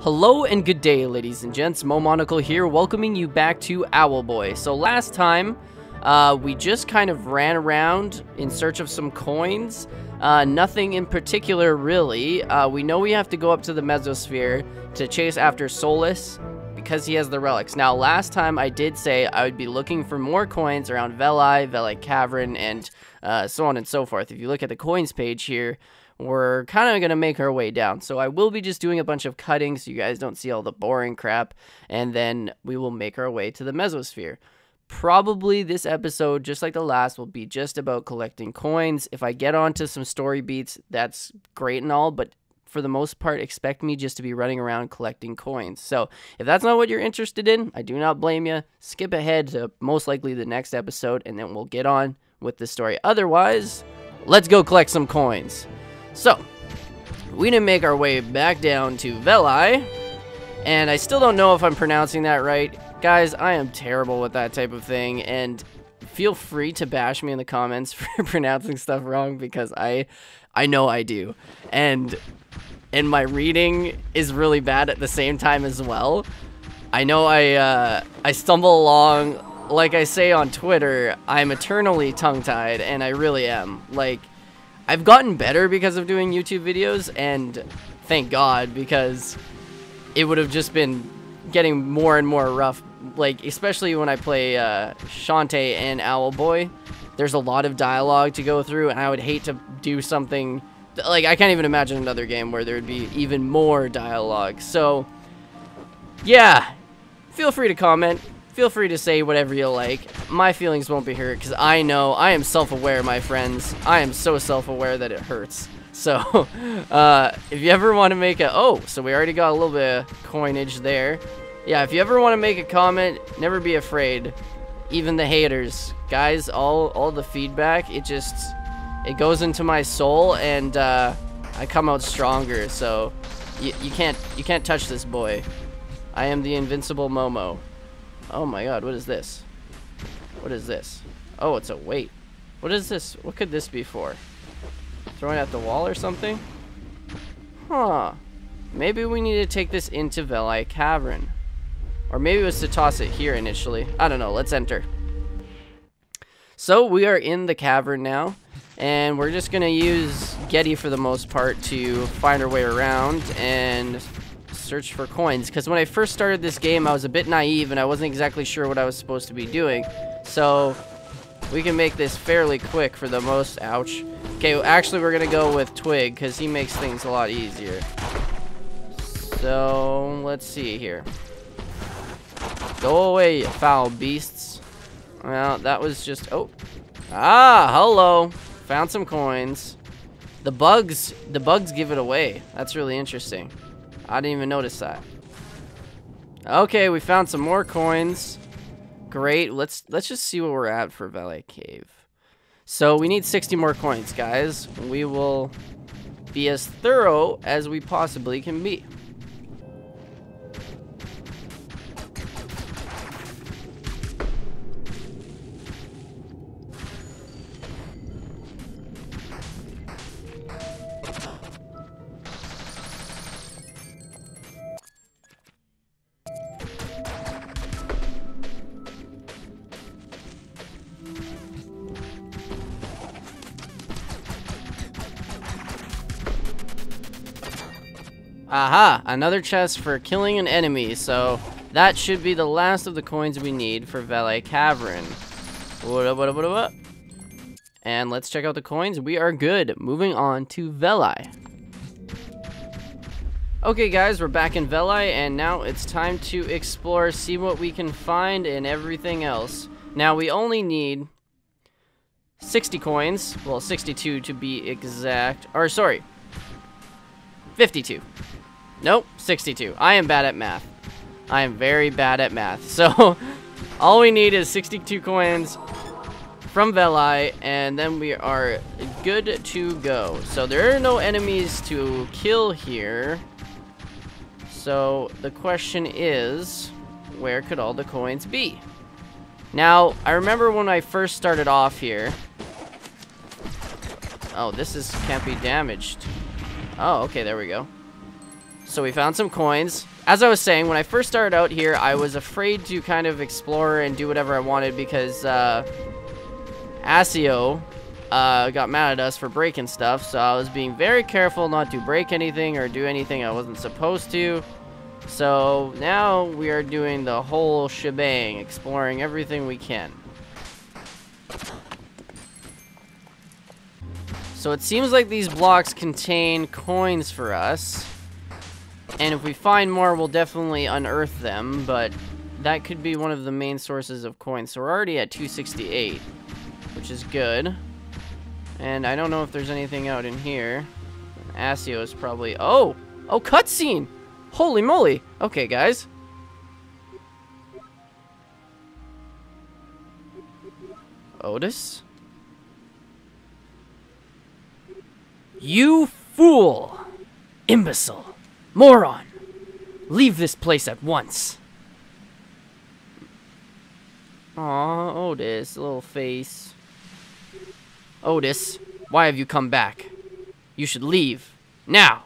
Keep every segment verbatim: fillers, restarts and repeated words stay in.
Hello and good day, ladies and gents. Momonocle here, welcoming you back to Owlboy. So last time, uh, we just kind of ran around in search of some coins. Uh, nothing in particular, really. Uh, we know we have to go up to the mesosphere to chase after Solus because he has the relics. Now, last time I did say I would be looking for more coins around Veli, Veli Cavern, and uh, so on and so forth. If you look at the coins page here, we're kind of going to make our way down. So I will be just doing a bunch of cutting so you guys don't see all the boring crap. And then we will make our way to the mesosphere. Probably this episode, just like the last, will be just about collecting coins. If I get onto some story beats, that's great and all. But for the most part, expect me just to be running around collecting coins. So if that's not what you're interested in, I do not blame you. Skip ahead to most likely the next episode. And then we'll get on with the story. Otherwise, let's go collect some coins. So, we didn't make our way back down to Veli, and I still don't know if I'm pronouncing that right. Guys, I am terrible with that type of thing, and feel free to bash me in the comments for pronouncing stuff wrong, because I I know I do. And, and my reading is really bad at the same time as well. I know I, uh, I stumble along, like I say on Twitter, I'm eternally tongue-tied, and I really am. Like, I've gotten better because of doing YouTube videos, and thank God, because it would have just been getting more and more rough. Like, especially when I play uh, Shantae and Owlboy, there's a lot of dialogue to go through, and I would hate to do something, like, I can't even imagine another game where there would be even more dialogue. So, yeah, feel free to comment. Feel free to say whatever you like. My feelings won't be hurt because I know I am self-aware, my friends. I am so self-aware that it hurts. So, uh, if you ever want to make a... Oh, so we already got a little bit of coinage there. Yeah, if you ever want to make a comment, never be afraid. Even the haters. Guys, all, all the feedback, it just... It goes into my soul, and uh, I come out stronger. So, you, you, can't, you can't touch this boy. I am the invincible Momo. Oh my god, what is this? What is this? Oh, it's a weight. What is this? What could this be for? Throwing at the wall or something? Huh. Maybe we need to take this into Veli Cavern. Or maybe it was to toss it here initially. I don't know. Let's enter. So, we are in the cavern now. And we're just going to use Getty for the most part to find our way around and search for coins, because when I first started this game I was a bit naive and I wasn't exactly sure what I was supposed to be doing, so we can make this fairly quick for the most. Ouch. Okay, well, actually we're gonna go with Twig because he makes things a lot easier. So let's see here. Go away, you foul beasts. Well, that was just... Oh, ah, hello. Found some coins. The bugs the bugs give it away. That's really interesting. I didn't even notice that. Okay, we found some more coins. Great. Let's let's just see what we're at for Veli Cave. So we need sixty more coins, guys. We will be as thorough as we possibly can be. Aha! Another chest for killing an enemy, so that should be the last of the coins we need for Veli Cavern. What up, what up, what up, what up? And let's check out the coins. We are good. Moving on to Veli. Okay, guys, we're back in Veli, and now it's time to explore, see what we can find, and everything else. Now, we only need sixty coins. Well, sixty-two to be exact. Or, sorry. fifty-two. Nope, sixty-two. I am bad at math. I am very bad at math. So, all we need is sixty-two coins from Veli, and then we are good to go. So, there are no enemies to kill here. So, the question is, where could all the coins be? Now, I remember when I first started off here. Oh, this is can't be damaged. Oh, okay, there we go. So we found some coins. As I was saying, when I first started out here, I was afraid to kind of explore and do whatever I wanted because uh, Asio uh, got mad at us for breaking stuff. So I was being very careful not to break anything or do anything I wasn't supposed to. So now we are doing the whole shebang, exploring everything we can. So it seems like these blocks contain coins for us. And if we find more, we'll definitely unearth them, but that could be one of the main sources of coins. So we're already at two sixty-eight, which is good. And I don't know if there's anything out in here. Asio is probably... Oh! Oh, cutscene! Holy moly! Okay, guys. Otus? You fool! Imbecile! Moron! Leave this place at once! Aw, Otus, little face. Otus, why have you come back? You should leave. Now!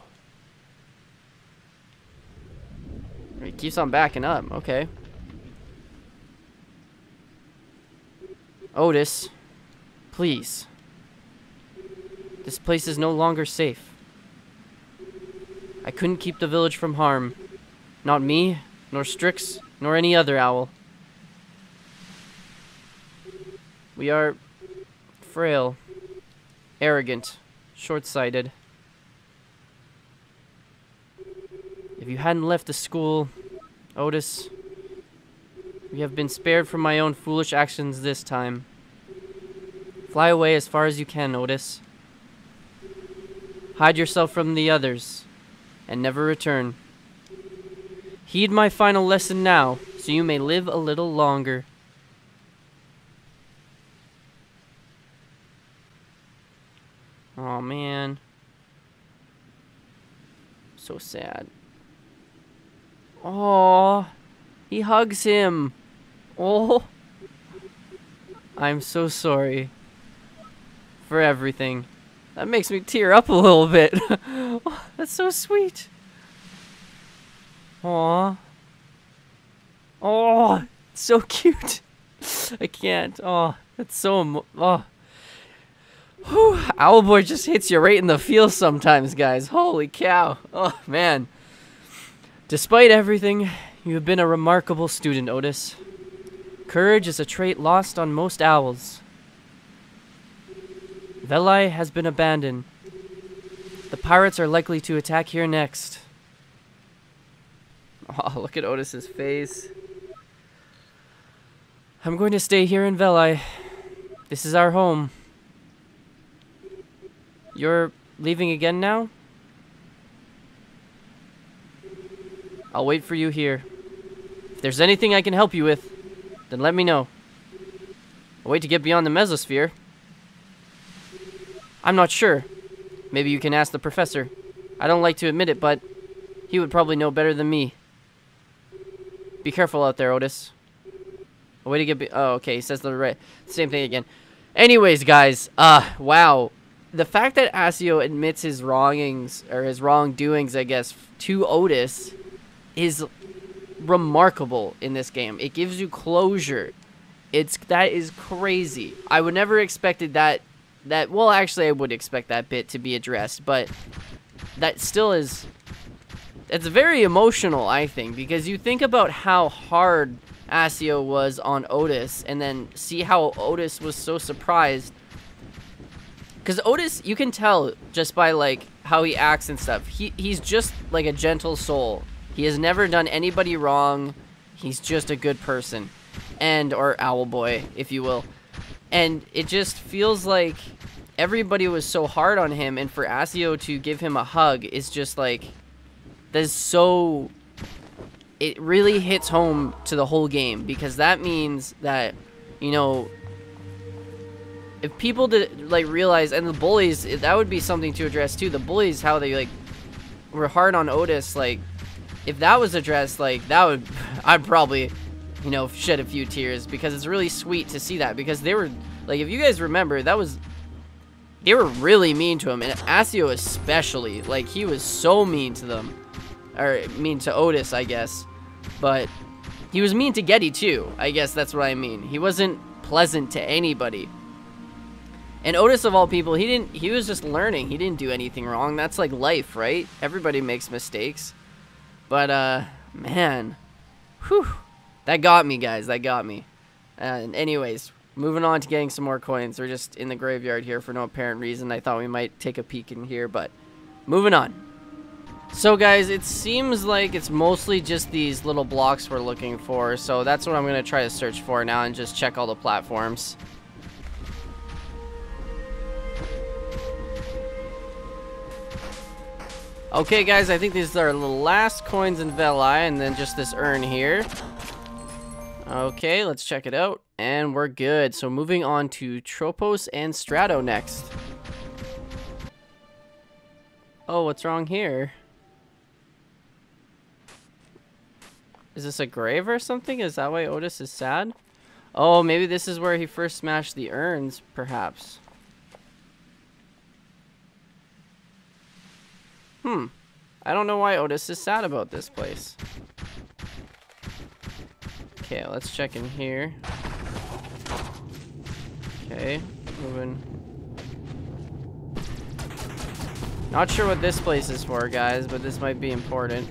He keeps on backing up, okay. Otus, please. This place is no longer safe. I couldn't keep the village from harm. Not me, nor Strix, nor any other owl. We are frail, arrogant, short-sighted. If you hadn't left the school, Otus, we have been spared from my own foolish actions this time. Fly away as far as you can, Otus. Hide yourself from the others, and never return. Heed my final lesson now, so you may live a little longer. Oh man. So sad. Oh, he hugs him. Oh, I'm so sorry for everything. That makes me tear up a little bit. Oh, that's so sweet. Aw. Oh, it's so cute. I can't. Oh, that's so emo- oh. Whew. Owlboy just hits you right in the feels sometimes, guys. Holy cow. Oh, man. Despite everything, you have been a remarkable student, Otus. Courage is a trait lost on most owls. Velai has been abandoned. The pirates are likely to attack here next. Oh, look at Otus's face. I'm going to stay here in Velai. This is our home. You're leaving again now? I'll wait for you here. If there's anything I can help you with, then let me know. I'll wait to get beyond the mesosphere. I'm not sure. Maybe you can ask the professor. I don't like to admit it, but he would probably know better than me. Be careful out there, Otus. A way to get be- oh, okay, he says the right same thing again. Anyways, guys, uh, wow. The fact that Asio admits his wrongings, or his wrongdoings, I guess, to Otus is remarkable in this game. It gives you closure. It's, that is crazy. I would never expected that, that, well, actually, I would expect that bit to be addressed, but that still is, it's very emotional, I think, because you think about how hard Asio was on Otus, and then see how Otus was so surprised. Because Otus, you can tell just by, like, how he acts and stuff. He, he's just, like, a gentle soul. He has never done anybody wrong. He's just a good person. And, or Owlboy, if you will. And it just feels like everybody was so hard on him, and for Asio to give him a hug is just, like, that is so... It really hits home to the whole game, because that means that, you know... If people did, like, realize, and the bullies, that would be something to address too. The bullies, how they, like, were hard on Otus, like, if that was addressed, like, that would, I'd probably, you know, shed a few tears, because it's really sweet to see that, because they were, like, if you guys remember, that was, they were really mean to him, and Asio especially, like, he was so mean to them. Or mean to Otus, I guess. But he was mean to Getty too. I guess that's what I mean. He wasn't pleasant to anybody. And Otus, of all people, he didn't. He was just learning. He didn't do anything wrong. That's like life, right? Everybody makes mistakes. But uh, man, whew, that got me, guys. That got me. Uh, anyways, moving on to getting some more coins. We're just in the graveyard here for no apparent reason. I thought we might take a peek in here, but moving on. So guys, it seems like it's mostly just these little blocks we're looking for. So that's what I'm going to try to search for now and just check all the platforms. Okay guys, I think these are the last coins in Veli, and then just this urn here. Okay, let's check it out. And we're good. So moving on to Tropos and Strato next. Oh, what's wrong here? Is this a grave or something? Is that why Otus is sad? Oh, maybe this is where he first smashed the urns, perhaps. Hmm. I don't know why Otus is sad about this place. Okay, let's check in here. Okay, moving. Not sure what this place is for, guys, but this might be important.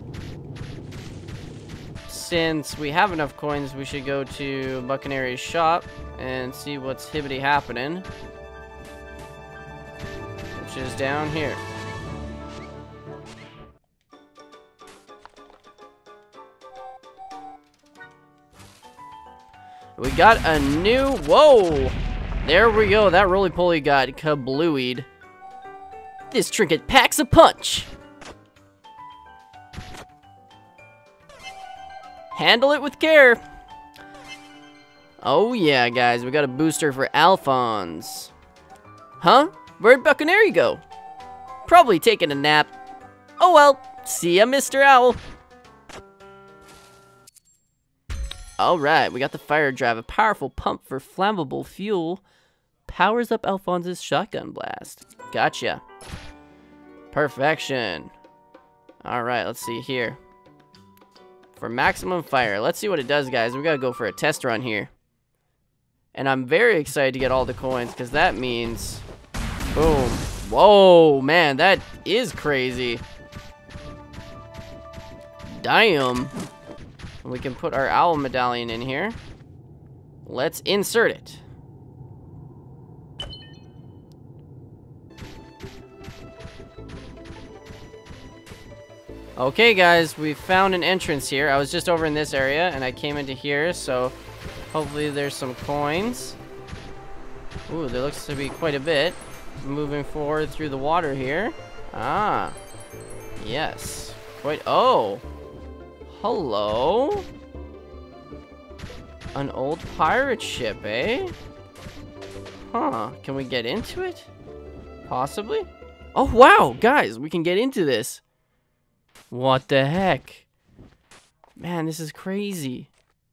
Since we have enough coins, we should go to Buccaneer's shop and see what's hibbity happening. Which is down here. We got a new... Whoa! There we go. That roly-poly got kablooied. This trinket packs a punch. Handle it with care. Oh yeah, guys. We got a booster for Alphonse. Huh? Where'd Buccaneer go? Probably taking a nap. Oh well. See ya, Mister Owl. Alright, we got the fire drive. A powerful pump for flammable fuel. Powers up Alphonse's shotgun blast. Gotcha. Perfection. Alright, let's see here. For maximum fire. Let's see what it does, guys. We gotta go for a test run here. And I'm very excited to get all the coins, because that means... Boom. Whoa, man, that is crazy. Damn. We can put our owl medallion in here. Let's insert it. Okay guys, we found an entrance here. I was just over in this area and I came into here, so hopefully there's some coins. Ooh, there looks to be quite a bit. Moving forward through the water here. Ah, yes. Quite, oh. Hello? An old pirate ship, eh? Huh, can we get into it? Possibly? Oh wow, guys, we can get into this. What the heck? Man, this is crazy.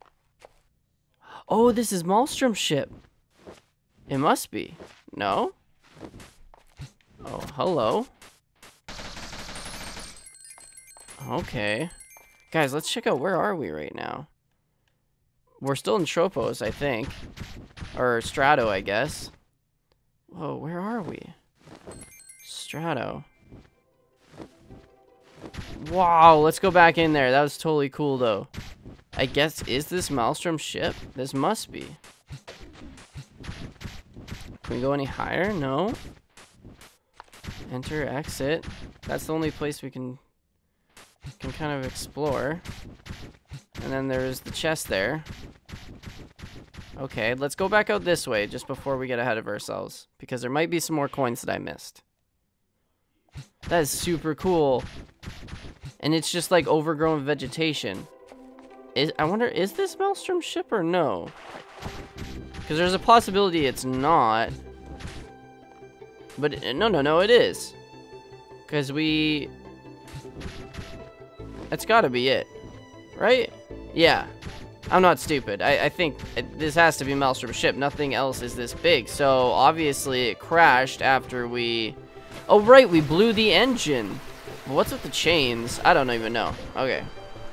Oh, this is Maelstrom's ship. It must be. No? Oh, hello. Okay. Guys, let's check out, where are we right now? We're still in Tropos, I think. Or Strato, I guess. Whoa, where are we? Strato. Wow, let's go back in there. That was totally cool, though. I guess, is this Maelstrom's ship? This must be. Can we go any higher? No. Enter, exit. That's the only place we can, can kind of explore. And then there's the chest there. Okay, let's go back out this way just before we get ahead of ourselves. Because there might be some more coins that I missed. That is super cool. And it's just like overgrown vegetation. Is, I wonder, is this Maelstrom's ship or no? Because there's a possibility it's not. But it, no, no, no, it is. Because we... That's gotta be it. Right? Yeah. I'm not stupid. I, I think it, this has to be Maelstrom's ship. Nothing else is this big. So, obviously, it crashed after we... Oh, right, we blew the engine. But what's with the chains? I don't even know. Okay.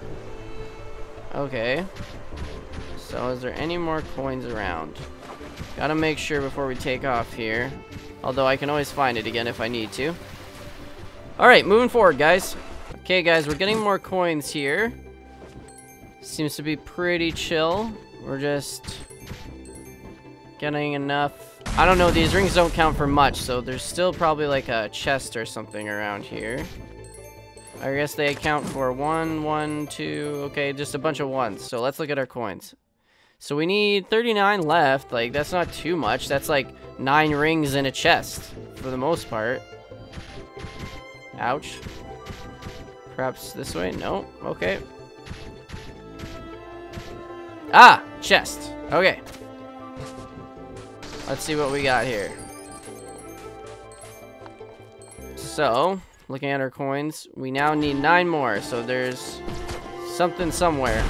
Okay. So is there any more coins around? Gotta make sure before we take off here. Although I can always find it again if I need to. Alright, moving forward, guys. Okay, guys, we're getting more coins here. Seems to be pretty chill. We're just getting enough. I don't know, these rings don't count for much, so there's still probably like a chest or something around here. I guess they account for one, one, two, okay, just a bunch of ones. So let's look at our coins. So we need thirty-nine left. Like, that's not too much. That's like nine rings in a chest for the most part. Ouch. Perhaps this way? No. Okay. Ah! Chest. Okay. Let's see what we got here. So, looking at our coins, we now need nine more. So there's something somewhere.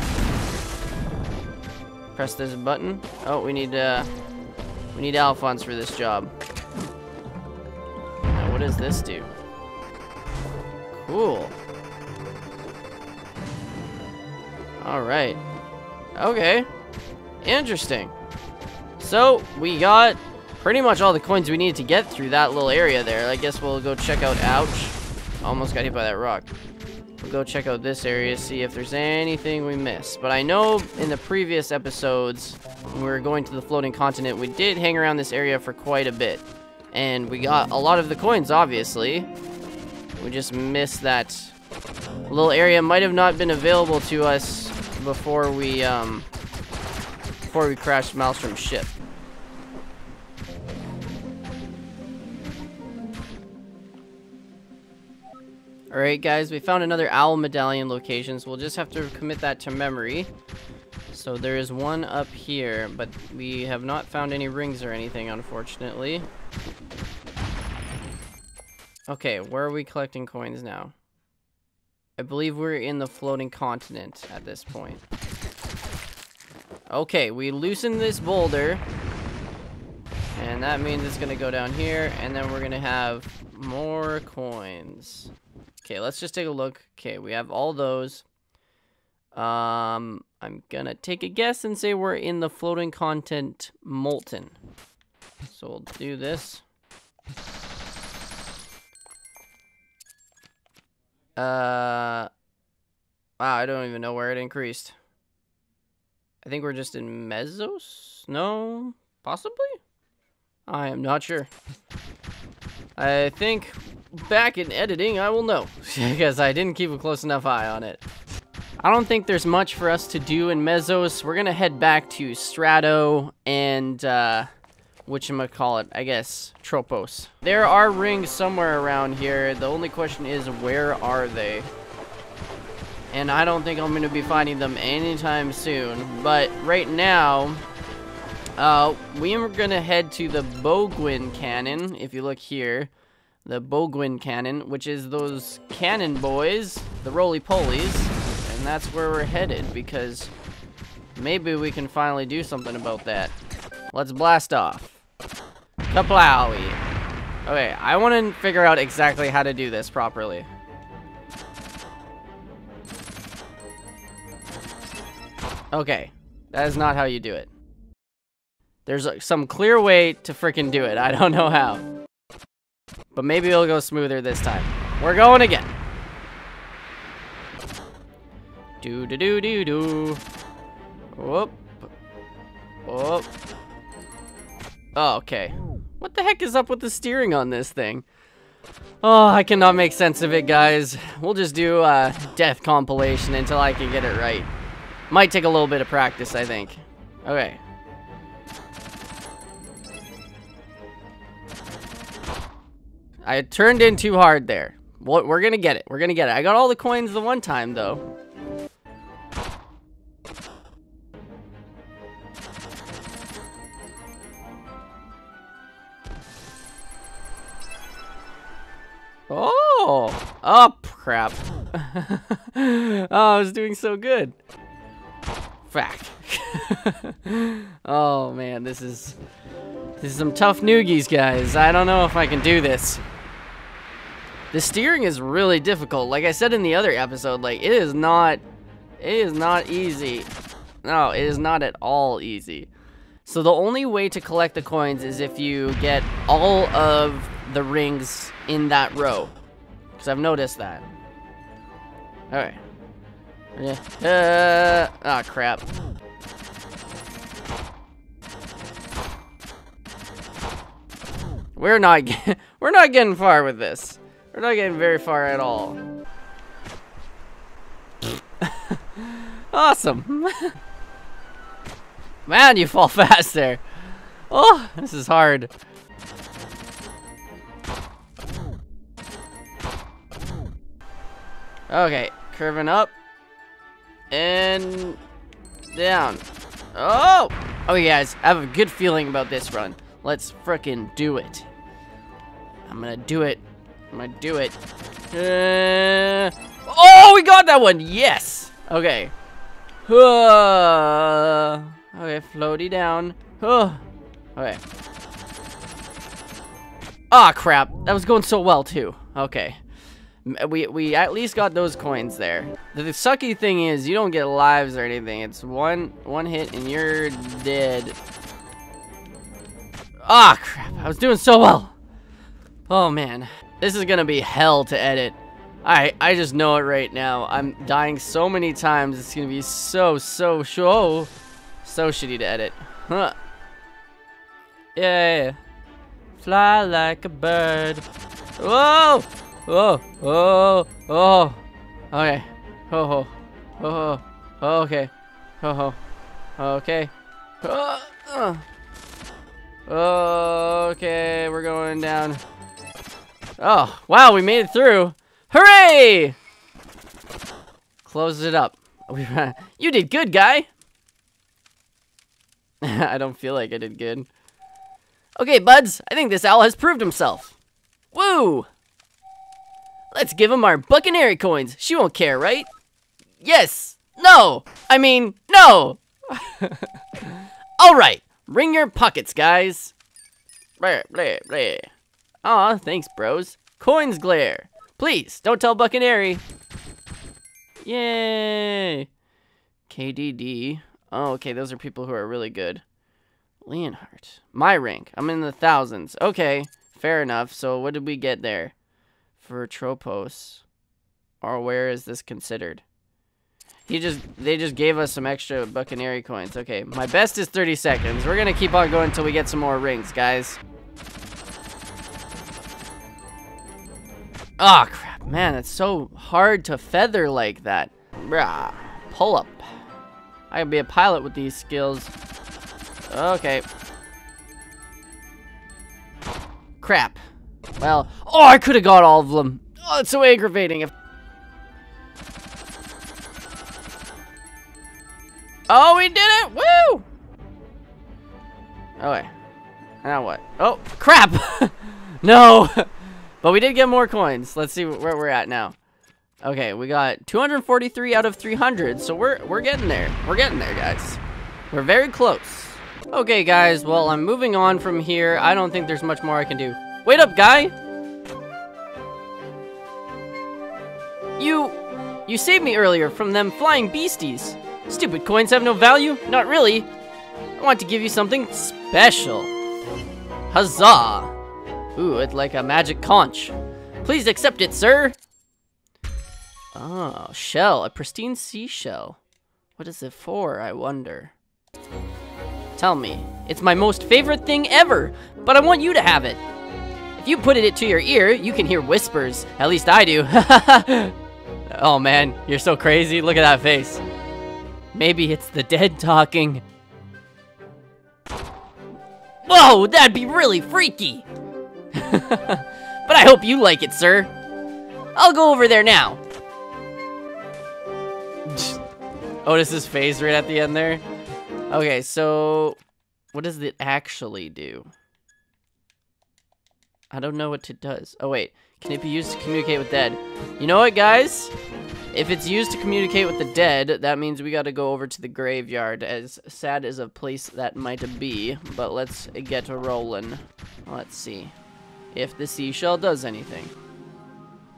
Press this button. Oh, we need uh, we need Alphonse for this job. Now, what does this do? Cool. All right. Okay. Interesting. So we got pretty much all the coins we needed to get through that little area there. I guess we'll go check out. Ouch! Almost got hit by that rock. We'll go check out this area, see if there's anything we missed. But I know in the previous episodes, when we were going to the floating continent, we did hang around this area for quite a bit. And we got a lot of the coins, obviously. We just missed that little area. Might have not been available to us before we, um, before we crashed Maelstrom's ship. Alright guys, we found another owl medallion location, so we'll just have to commit that to memory. So there is one up here, but we have not found any rings or anything, unfortunately. Okay, where are we collecting coins now? I believe we're in the floating continent at this point. Okay, we loosened this boulder. And that means it's gonna go down here, and then we're gonna have more coins. Okay, let's just take a look. Okay, we have all those. Um, I'm gonna take a guess and say we're in the floating continent molten. So we'll do this. Uh, wow, I don't even know where it increased. I think we're just in Mesos? No, possibly? I am not sure. I think back in editing, I will know, because I didn't keep a close enough eye on it. I don't think there's much for us to do in Mesos. We're gonna head back to Strato and, uh, whatchamacallit, I guess, Tropos. There are rings somewhere around here. The only question is, where are they? And I don't think I'm gonna be finding them anytime soon. But right now, uh, we are gonna head to the Bogwin Cannon, if you look here. The Bogwin Cannon, which is those cannon boys, the roly-polies, and that's where we're headed, because maybe we can finally do something about that. Let's blast off. Kaplowy. Okay, I want to figure out exactly how to do this properly. Okay, that is not how you do it. There's uh, some clear way to frickin' do it. I don't know how. But maybe it'll go smoother this time. We're going again. Do do do do do. Whoop. Whoop. Oh, okay. What the heck is up with the steering on this thing? Oh, I cannot make sense of it, guys. We'll just do a death compilation until I can get it right. Might take a little bit of practice, I think. Okay. I turned in too hard there. Well, we're gonna get it. We're gonna get it. I got all the coins the one time, though. Oh! Oh, crap. Oh, I was doing so good. Fact. Oh, man, this is... This is some tough noogies, guys. I don't know if I can do this. The steering is really difficult. Like I said in the other episode, like, it is not, it is not easy. No, it is not at all easy. So the only way to collect the coins is if you get all of the rings in that row. Because I've noticed that. Alright. Uh, ah, crap. We're not get we're not getting far with this. We're not getting very far at all. Awesome. Man, you fall fast there. Oh, this is hard. Okay, curving up and down. Oh! Okay, guys, I have a good feeling about this run. Let's frickin' do it. I'm gonna do it. I'm gonna do it. Uh, oh, we got that one! Yes! Okay. Uh, okay, floaty down. Uh, okay. Ah, crap. That was going so well, too. Okay. We, we at least got those coins there. The, the sucky thing is, you don't get lives or anything. It's one, one hit and you're dead. Ah, crap. I was doing so well. Oh, man. This is gonna be hell to edit. I, I just know it right now. I'm dying so many times. It's gonna be so, so, so, so shitty to edit. Huh. Yeah. Fly like a bird. Whoa! Oh, oh, oh. Okay. Oh, oh, oh, oh. Okay. Oh, oh. Okay. Oh, uh. Okay, we're going down. Oh, wow, we made it through. Hooray! Close it up. You did good, guy. I don't feel like I did good. Okay, buds, I think this owl has proved himself. Woo! Let's give him our Buccaneer coins. She won't care, right? Yes. No. I mean, no. All right. Ring your pockets, guys. Blah, blah, blah. Aw, thanks, bros. Coins glare. Please, don't tell Buccaneer. Yay. K D D. Oh, okay, those are people who are really good. Leonhardt. My rank. I'm in the thousands. Okay, fair enough. So what did we get there? For Tropos. Or where is this considered? He just, they just gave us some extra Buccaneer coins. Okay, my best is thirty seconds. We're gonna keep on going until we get some more rings, guys. Oh, crap. Man, it's so hard to feather like that. Brah. Pull up. I can be a pilot with these skills. Okay. Crap. Well, oh, I could have got all of them. Oh, it's so aggravating. If oh, we did it! Woo! Okay. Now what? Oh, crap! No! But we did get more coins. Let's see where we're at now. Okay, we got two hundred forty-three out of three hundred, so we're we're getting there. We're getting there, guys. We're very close. Okay, guys, well, I'm moving on from here. I don't think there's much more I can do. Wait up, guy! You... You saved me earlier from them flying beasties. Stupid coins have no value? Not really. I want to give you something special. Huzzah! Ooh, it's like a magic conch. Please accept it, sir. Oh, shell. A pristine seashell. What is it for, I wonder? Tell me. It's my most favorite thing ever, but I want you to have it. If you put it to your ear, you can hear whispers. At least I do. Oh man, you're so crazy. Look at that face. Maybe it's the dead talking. Whoa, that'd be really freaky. But I hope you like it, sir. I'll go over there now. Otus's face right at the end there. Okay, so what does it actually do? I don't know what it does. Oh wait, can it be used to communicate with dead? You know what, guys? If it's used to communicate with the dead, that means we gotta go over to the graveyard, as sad as a place that might be. But let's get rolling. Let's see if the seashell does anything.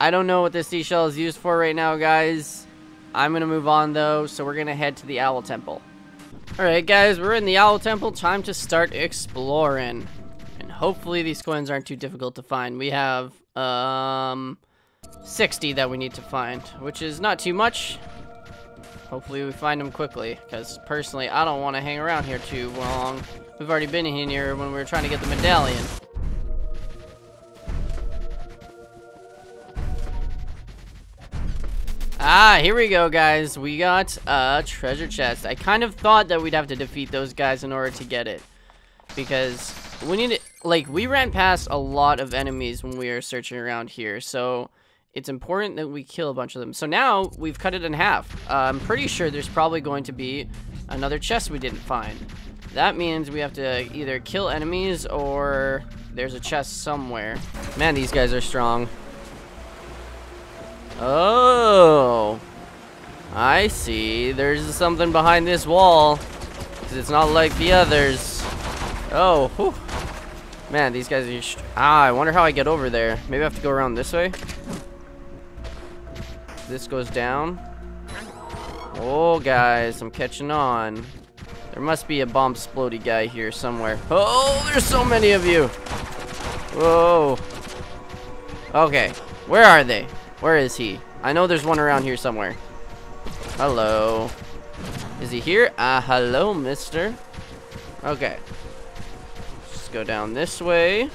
I don't know what this seashell is used for right now, guys. I'm gonna move on though, so we're gonna head to the Owl Temple. Alright guys, we're in the Owl Temple. Time to start exploring. And hopefully these coins aren't too difficult to find. We have um sixty that we need to find, which is not too much. Hopefully we find them quickly, because personally I don't want to hang around here too long. We've already been in here when we were trying to get the medallion. Ah, here we go, guys. We got a treasure chest. I kind of thought that we'd have to defeat those guys in order to get it, because we need it. Like, we ran past a lot of enemies when we were searching around here, so it's important that we kill a bunch of them. So now we've cut it in half. Uh, I'm pretty sure there's probably going to be another chest we didn't find. That means we have to either kill enemies or there's a chest somewhere. Man, these guys are strong. Oh, I see. There's something behind this wall, because it's not like the others. Oh, whew. Man, these guys are... St ah, I wonder how I get over there. Maybe I have to go around this way. This goes down. Oh, guys, I'm catching on. There must be a bomb explodey guy here somewhere. Oh, there's so many of you. Whoa. Okay, where are they? Where is he? I know there's one around here somewhere. Hello. Is he here? Ah, uh, hello, mister. Okay. Let's go down this way.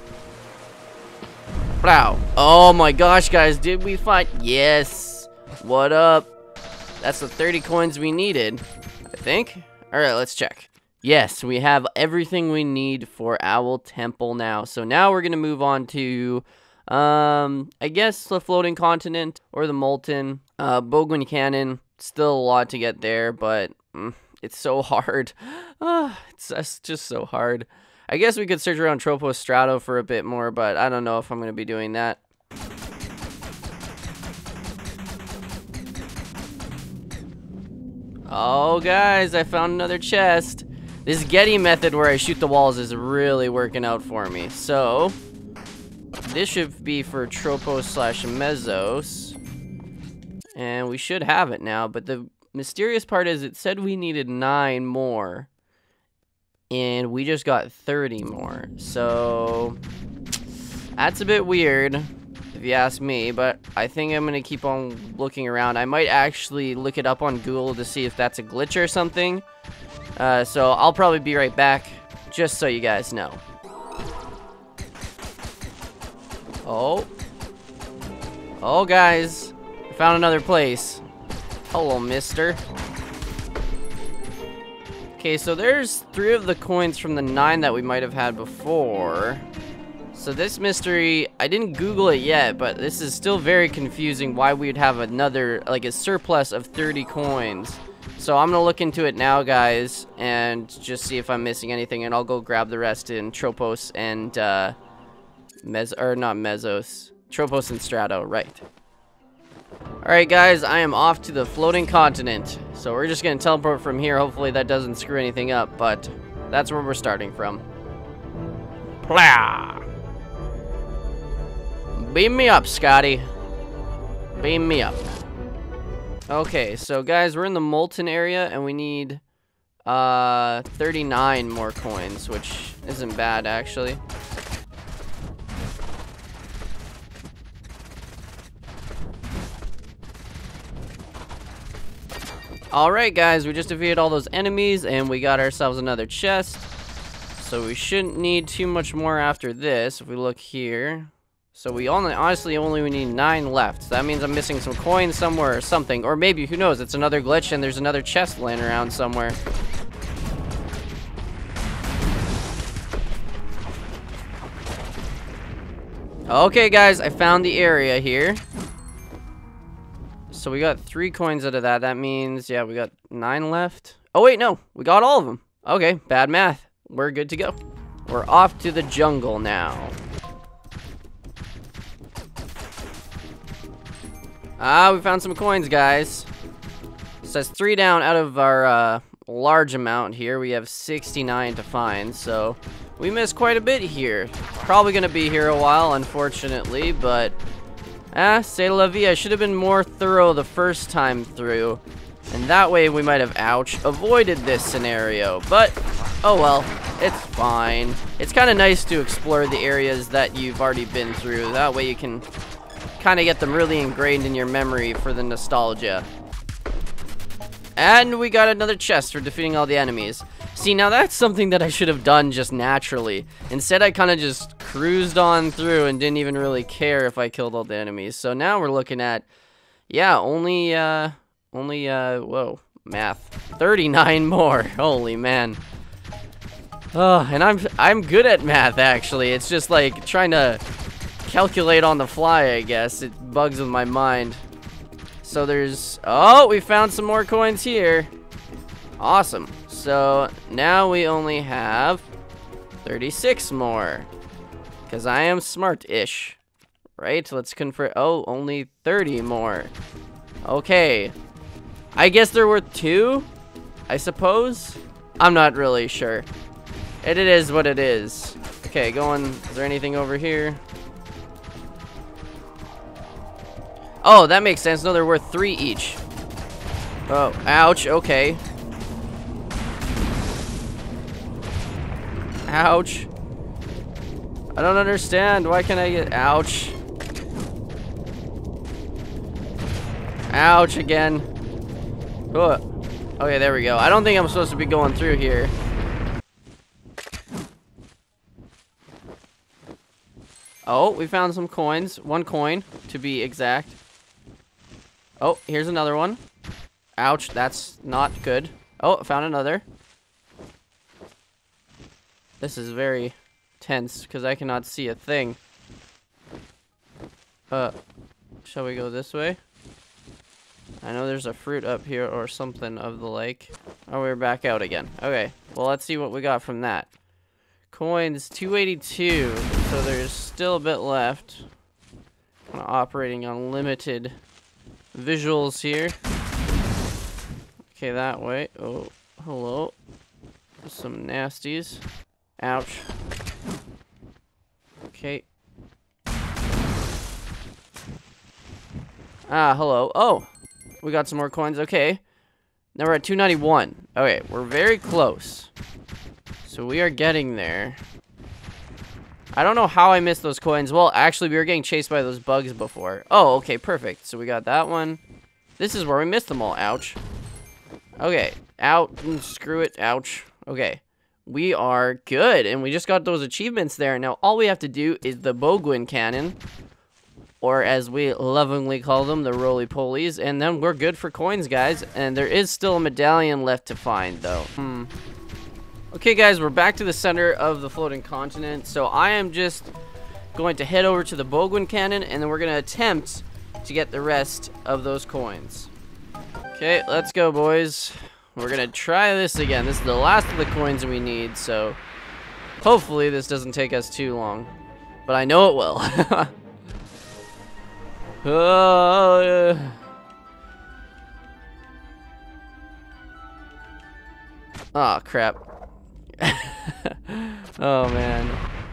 Wow. Oh my gosh, guys. Did we find? Yes. What up? That's the thirty coins we needed, I think. Alright, let's check. Yes, we have everything we need for Owl Temple now. So now we're going to move on to... Um, I guess the floating continent or the molten uh, Bogwin cannon. Still a lot to get there, but mm, it's so hard. Uh, it's, it's just so hard. I guess we could search around Tropos Strato for a bit more, but I don't know if I'm going to be doing that. Oh, guys, I found another chest. This Getty method where I shoot the walls is really working out for me. So... this should be for Tropos slash Mesos. And we should have it now. But the mysterious part is it said we needed nine more. And we just got thirty more. So that's a bit weird, if you ask me. But I think I'm going to keep on looking around. I might actually look it up on Google to see if that's a glitch or something. Uh, so I'll probably be right back, just so you guys know. Oh. Oh, guys. I found another place. Hello, mister. Okay, so there's three of the coins from the nine that we might have had before. So this mystery, I didn't Google it yet, but this is still very confusing why we'd have another, like a surplus of thirty coins. So I'm going to look into it now, guys, and just see if I'm missing anything, and I'll go grab the rest in Tropos and, uh... Mes or not Mesos. Tropos and Strato, right. Alright guys, I am off to the floating continent. So we're just gonna teleport from here. Hopefully that doesn't screw anything up, but that's where we're starting from. Plah! Beam me up, Scotty. Beam me up. Okay, so guys, we're in the molten area and we need uh thirty-nine more coins, which isn't bad actually. Alright guys, we just defeated all those enemies and we got ourselves another chest. So we shouldn't need too much more after this if we look here. So we only, honestly only we need nine left. So that means I'm missing some coins somewhere or something. Or maybe, who knows, it's another glitch and there's another chest laying around somewhere. Okay guys, I found the area here. So we got three coins out of that. That means, yeah, we got nine left. Oh, wait, no. We got all of them. Okay, bad math. We're good to go. We're off to the jungle now. Ah, we found some coins, guys. It says three down out of our uh, large amount here. We have sixty-nine to find, so we missed quite a bit here. Probably going to be here a while, unfortunately, but... Ah, c'est la vie. I should have been more thorough the first time through. And that way we might have, ouch, avoided this scenario. But, oh well, it's fine. It's kind of nice to explore the areas that you've already been through. That way you can kind of get them really ingrained in your memory for the nostalgia. And we got another chest for defeating all the enemies. See, now that's something that I should have done just naturally. Instead, I kind of just cruised on through and didn't even really care if I killed all the enemies. So now we're looking at, yeah, only, uh, only, uh, whoa, math. thirty-nine more. Holy man. Oh, and I'm, I'm good at math, actually. It's just like trying to calculate on the fly, I guess. It bugs with my mind. So there's, oh, we found some more coins here. Awesome. So now we only have thirty-six more. Because I am smart-ish. Right? Let's confirm. Oh, only thirty more. Okay. I guess there were two, I suppose? I'm not really sure. It, it is what it is. Okay, going. Is there anything over here? Oh, that makes sense. No, there were three each. Oh, ouch. Okay. Ouch. I don't understand. Why can't I get... Ouch. Ouch again. Oh. Okay, there we go. I don't think I'm supposed to be going through here. Oh, we found some coins. One coin, to be exact. Oh, here's another one. Ouch, that's not good. Oh, found another. This is very tense, because I cannot see a thing. Uh, shall we go this way? I know there's a fruit up here or something of the like. Oh, we're back out again. Okay, well, let's see what we got from that. Coins, two eighty-two, so there's still a bit left. Kind of operating on limited visuals here. Okay, that way. Oh, hello. Some nasties. Ouch. Okay. Ah, hello. Oh, we got some more coins. Okay. Now we're at two ninety-one. Okay, we're very close. So we are getting there. I don't know how I missed those coins. Well, actually, we were getting chased by those bugs before. Oh, okay, perfect. So we got that one. This is where we missed them all. Ouch. Okay. Out. Screw it. Ouch. Okay. We are good, and we just got those achievements there. Now, all we have to do is the Bogwin Cannon, or as we lovingly call them, the roly-polies, and then we're good for coins, guys. And there is still a medallion left to find, though. Hmm. Okay, guys, we're back to the center of the floating continent, so I am just going to head over to the Bogwin Cannon, and then we're going to attempt to get the rest of those coins. Okay, let's go, boys. We're gonna try this again. This is the last of the coins we need, so hopefully this doesn't take us too long. But I know it will. Oh, yeah. Oh, crap. Oh, man.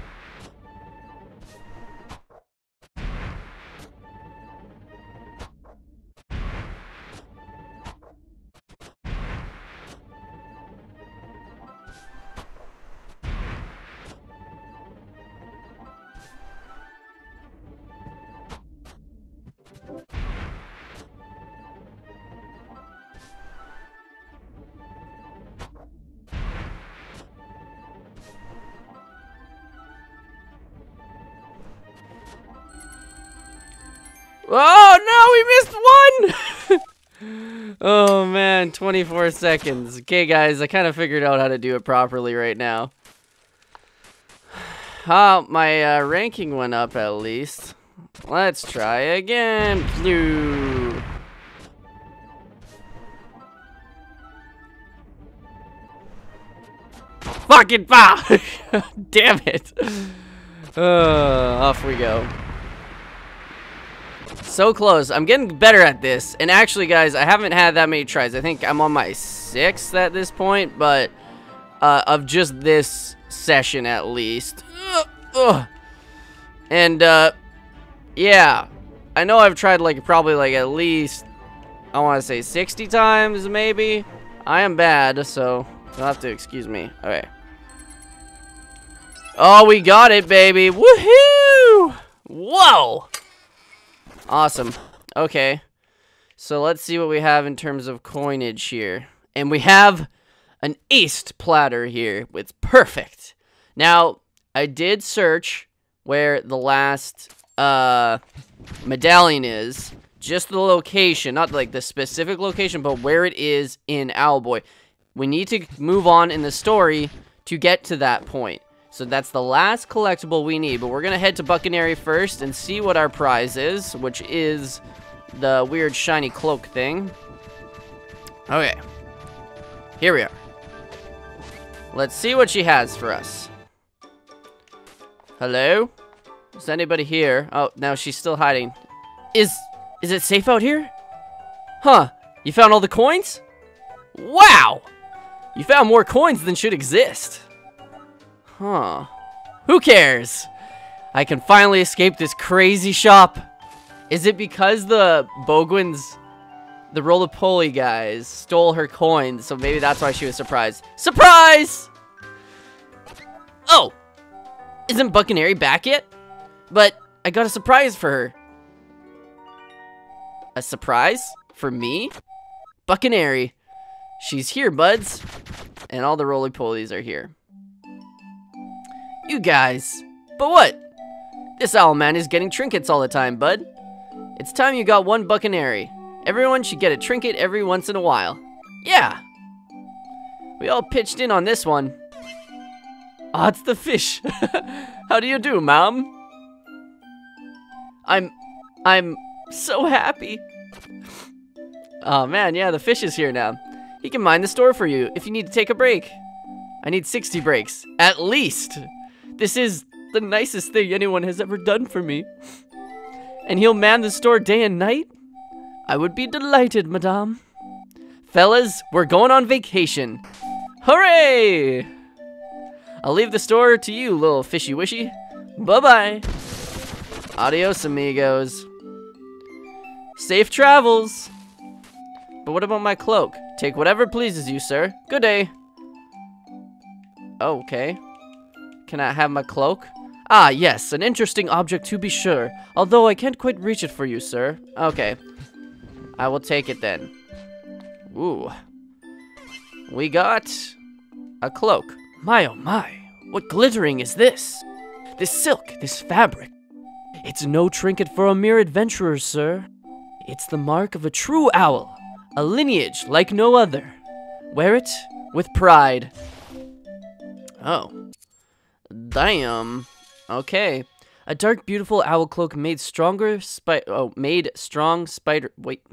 Oh, no, we missed one! Oh, man, twenty-four seconds. Okay, guys, I kind of figured out how to do it properly right now. Oh, my uh, ranking went up at least. Let's try again. Phew. Fucking bah! Damn it. Uh, off we go. So close. I'm getting better at this. And actually, guys, I haven't had that many tries. I think I'm on my sixth at this point, but uh, of just this session at least. Ugh, ugh. And, uh, yeah. I know I've tried like probably like at least, I want to say sixty times maybe. I am bad, so you'll have to excuse me. Okay. Oh, we got it, baby. Woohoo! Whoa! Awesome. Okay. So let's see what we have in terms of coinage here. And we have an aced platter here. It's perfect. Now, I did search where the last uh, medallion is. Just the location. Not like the specific location, but where it is in Owlboy. We need to move on in the story to get to that point. So that's the last collectible we need. But we're going to head to Buccaneer first and see what our prize is, which is the weird shiny cloak thing. Okay. Here we are. Let's see what she has for us. Hello? Is anybody here? Oh, now she's still hiding. Is is it safe out here? Huh. You found all the coins? Wow! You found more coins than should exist. Huh. Who cares? I can finally escape this crazy shop. Is it because the Bogwins, the roly-poly guys, stole her coins, so maybe that's why she was surprised. Surprise! Oh! Isn't Buccaneer back yet? But I got a surprise for her. A surprise? For me? Buccaneer. She's here, buds. And all the roly-polies are here. You guys. But what? This owl man is getting trinkets all the time, bud. It's time you got one Buccaneer. Everyone should get a trinket every once in a while. Yeah. We all pitched in on this one. Ah, oh, it's the fish. How do you do, Mom? I'm... I'm so happy. Oh, man, yeah, the fish is here now. He can mind the store for you if you need to take a break. I need sixty breaks. At least. This is the nicest thing anyone has ever done for me. And he'll man the store day and night? I would be delighted, madame. Fellas, we're going on vacation. Hooray! I'll leave the store to you, little fishy-wishy. Bye-bye. Adios, amigos. Safe travels. But what about my cloak? Take whatever pleases you, sir. Good day. Oh, okay. Can I have my cloak? Ah, yes, an interesting object to be sure. Although I can't quite reach it for you, sir. Okay. I will take it then. Ooh. We got a cloak. My oh my, what glittering is this? This silk, this fabric. It's no trinket for a mere adventurer, sir. It's the mark of a true owl. A lineage like no other. Wear it with pride. Oh. Damn. Okay. A dark, beautiful owl cloak made stronger spi- Oh, made strong spider- Wait.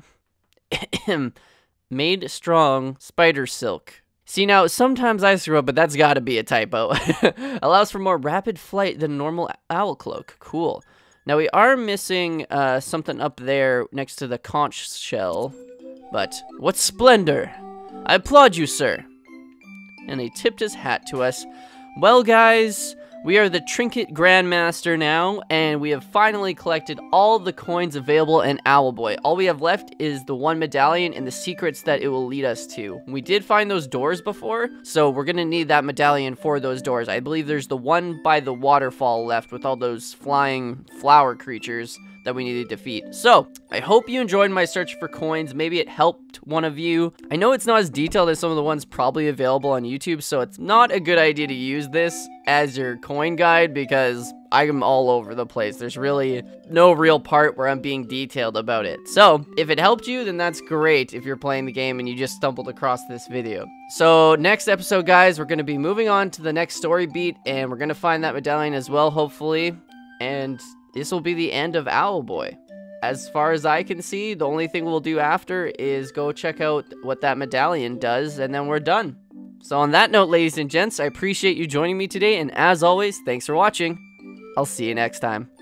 Made strong spider silk. See, now, sometimes I screw up, but that's gotta be a typo. Allows for more rapid flight than normal owl cloak. Cool. Now, we are missing uh, something up there next to the conch shell. But, what splendor! I applaud you, sir. And he tipped his hat to us. Well, guys, we are the Trinket Grandmaster now, and we have finally collected all the coins available in Owlboy. All we have left is the one medallion and the secrets that it will lead us to. We did find those doors before, so we're gonna need that medallion for those doors. I believe there's the one by the waterfall left with all those flying flower creatures that we need to defeat. So, I hope you enjoyed my search for coins. Maybe it helped one of you. I know it's not as detailed as some of the ones probably available on YouTube, so it's not a good idea to use this as your coin guide because I'm all over the place. There's really no real part where I'm being detailed about it. So, if it helped you, then that's great if you're playing the game and you just stumbled across this video. So, next episode, guys, we're going to be moving on to the next story beat, and we're going to find that medallion as well, hopefully. And this will be the end of Owlboy. As far as I can see, the only thing we'll do after is go check out what that medallion does, and then we're done. So on that note, ladies and gents, I appreciate you joining me today, and as always, thanks for watching. I'll see you next time.